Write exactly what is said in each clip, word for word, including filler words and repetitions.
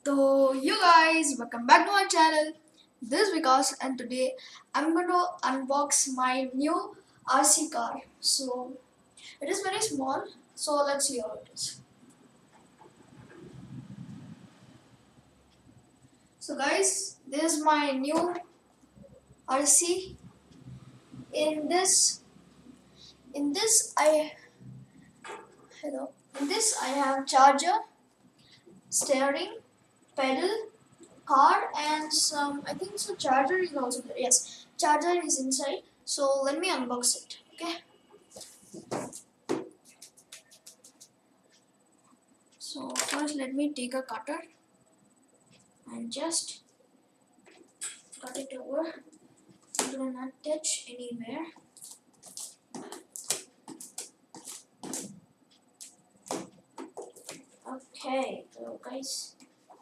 So you guys, welcome back to my channel. This is Vikas and today I'm going to unbox my new R C car. So it is very small, so let's see how it is. So guys, this is my new R C. In this in this I hello. In this I have charger, steering, pedal, card and some I think so charger is also there. Yes, charger is inside. So let me unbox it. Okay. So first let me take a cutter and just cut it over. It will not touch anywhere. Okay, so guys,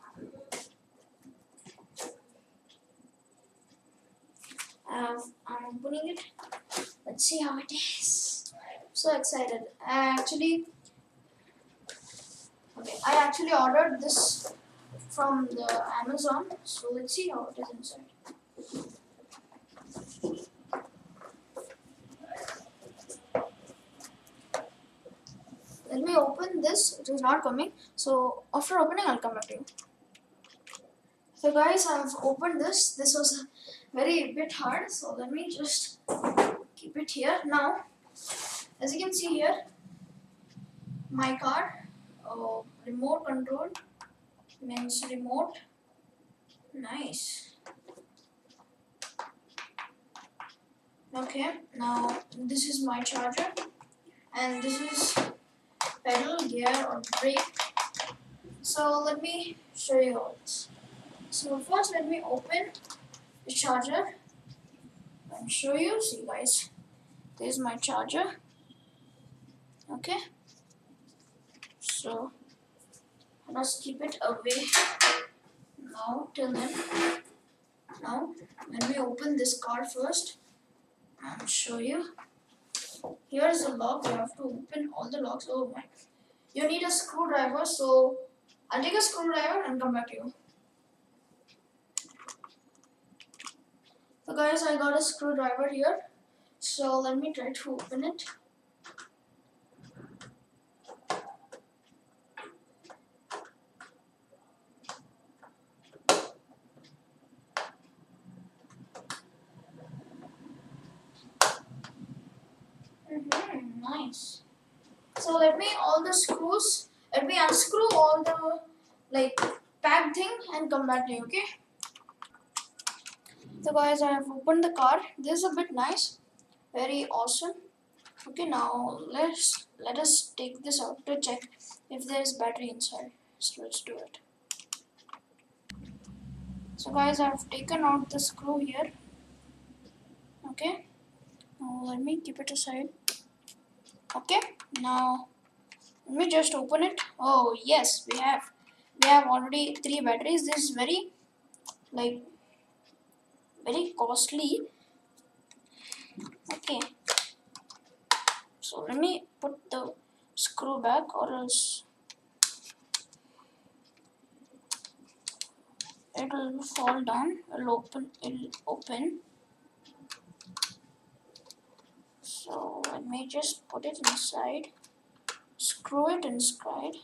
uh, I'm opening it. Let's see how it is. So excited. I actually, okay, I actually ordered this from the Amazon. So let's see how it is inside. Let me open this. It is not coming. So after opening, I'll come back to you. So guys, I've opened this. This was very bit hard. So let me just keep it here. Now, as you can see here, my card, uh, remote control, means remote. Nice. Okay, now this is my charger, and this is pedal, gear, or brake. So let me show you all this. So first, let me open the charger and show you. See, guys, this is my charger. Okay, so let's keep it away now till then. Now, let me open this card first and show you. Here is the lock. You have to open all the locks. Oh my! You need a screwdriver. So I'll take a screwdriver and come back to you. So guys, I got a screwdriver here. So let me try to open it. Mm-hmm, nice. So let me all the screws. Let me unscrew all the like pack thing and come back to you. Okay. So guys, I have opened the car. This is a bit nice, very awesome. Okay, now let's let us take this out to check if there is battery inside. So let's do it. So guys, I have taken out the screw here. Okay, now let me keep it aside. Okay, now let me just open it. Oh yes, we have we have already three batteries. This is very like very costly. Okay, so let me put the screw back or else it will fall down. It'll open. It'll open. So let me just put it inside. Screw it inside.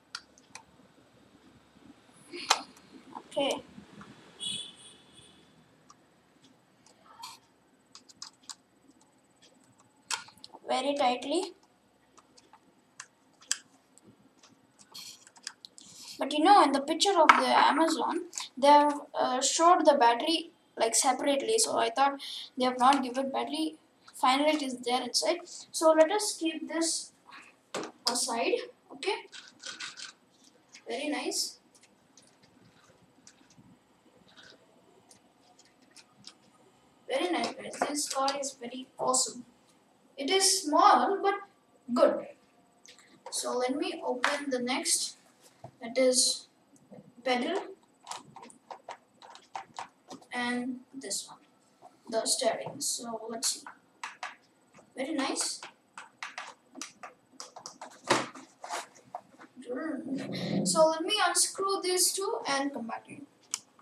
Okay. Very tightly. But you know, in the picture of the Amazon, they have uh, showed the battery like separately. So I thought they have not given battery. Finally, it is there inside. So let us keep this aside. Okay. Very nice. Very nice, guys. This car is very awesome. It is small but good. So let me open the next. That is pedal and this one, the steering. So let's see. Very nice. So let me unscrew these two and come back to you.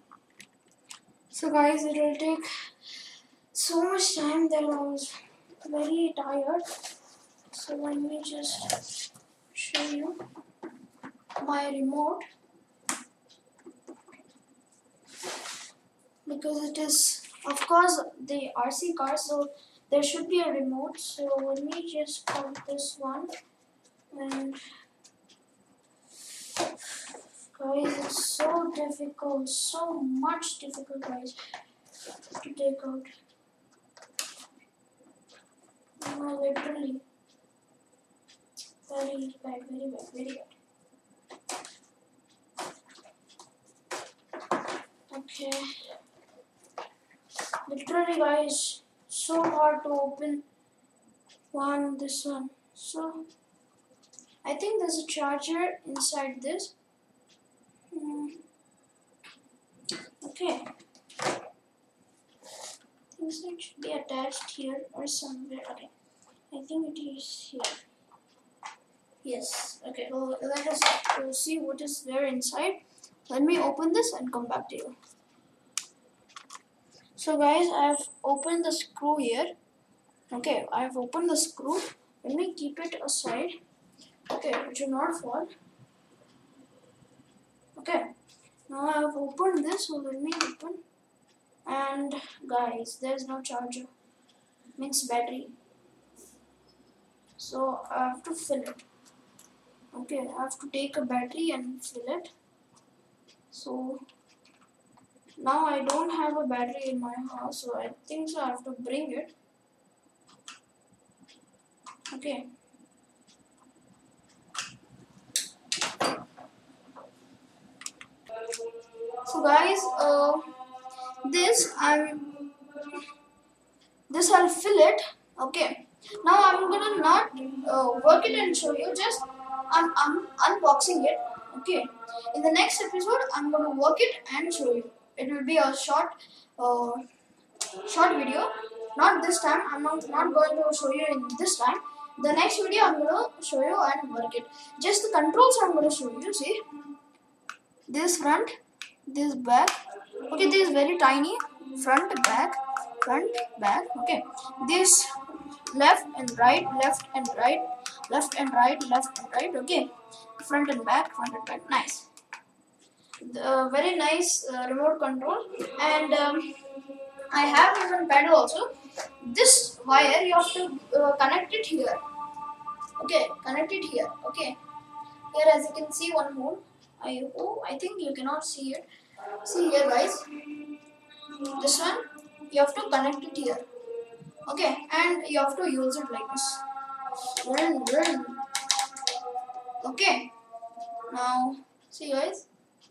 So guys, it will take so much time that I was very tired. So let me just show you my remote, because it is of course the R C car, so there should be a remote. So let me just put this one, and guys, it's so difficult, so much difficult, guys, to take out. No, literally very bad, very bad, very bad. Okay, literally guys, so hard to open one, this one. So I think there's a charger inside this. Hmm. Okay, things it should be attached here or somewhere. Okay, I think it is here. Yes. Okay, well, let us uh, see what is there inside. Let me open this and come back to you. So guys, I have opened the screw here. Okay, I have opened the screw. Let me keep it aside. Okay, it should not fall. Okay, now I have opened this, so let me open. And guys, there's no charger, means battery. So I have to fill it. Okay, I have to take a battery and fill it. So now I don't have a battery in my house, so I think so I have to bring it. Okay. So guys, uh, this I'm this I'll fill it. Okay. Now I'm gonna not uh, work it and show you. Just I'm I'm unboxing it. Okay. In the next episode, I'm gonna work it and show you. It will be a short, uh, short video. Not this time. I'm not not going to show you in this time. The next video I'm gonna show you and work it. Just the controls I'm gonna show you. See, this front, this back. Okay, this is very tiny. Front, back, front, back. Okay, this left and right, left and right, left and right, left and right. Okay, front and back, front and back. Nice. Uh, very nice uh, remote control, and um, I have even pedal also. This wire you have to uh, connect it here. Okay, connect it here. Okay, here as you can see one hole. I oh I think you cannot see it. See here, guys. This one you have to connect it here. Okay, and you have to use it like this. Run, run. Okay. Now see, guys.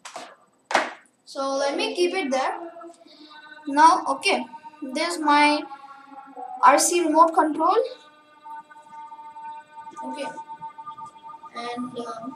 So let me keep it there. Now, okay, this is my R C remote control. Okay, and um,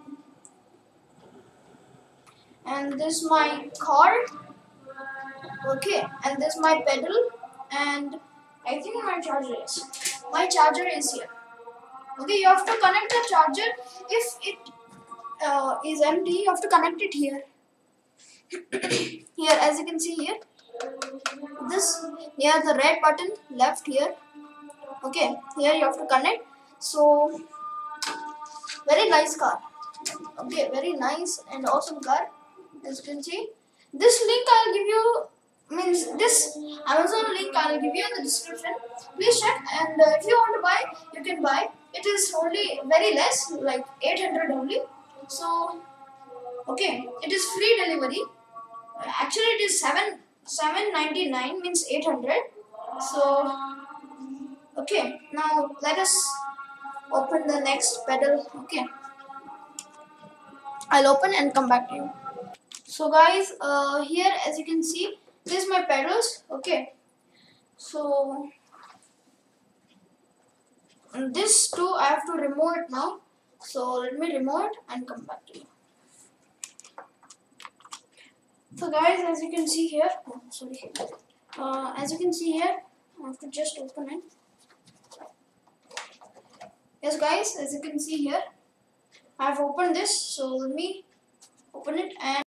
and this is my car. Okay, and this is my pedal, and I think my charger is. My charger is here. Okay, you have to connect the charger. If it uh, is empty, you have to connect it here. Here, as you can see here, this here the red button left here. Okay, here you have to connect. So very nice car. Okay, very nice and awesome car. As you can see, this link I'll give you, means this Amazon link I'll give you in the description. Please check, and uh, if you want to buy, you can buy. It is only very less, like eight hundred only. So okay, it is free delivery. Actually, it is seven seven ninety nine, means eight hundred. So okay, now let us open the next pedal. Okay, I'll open and come back to you. So guys, uh, here as you can see, this is my pedals. Okay, so this too I have to remove it now. So let me remove it and come back to you. So guys, as you can see here, oh, sorry, uh, as you can see here, I have to just open it. Yes guys, as you can see here, I've opened this, so let me open it and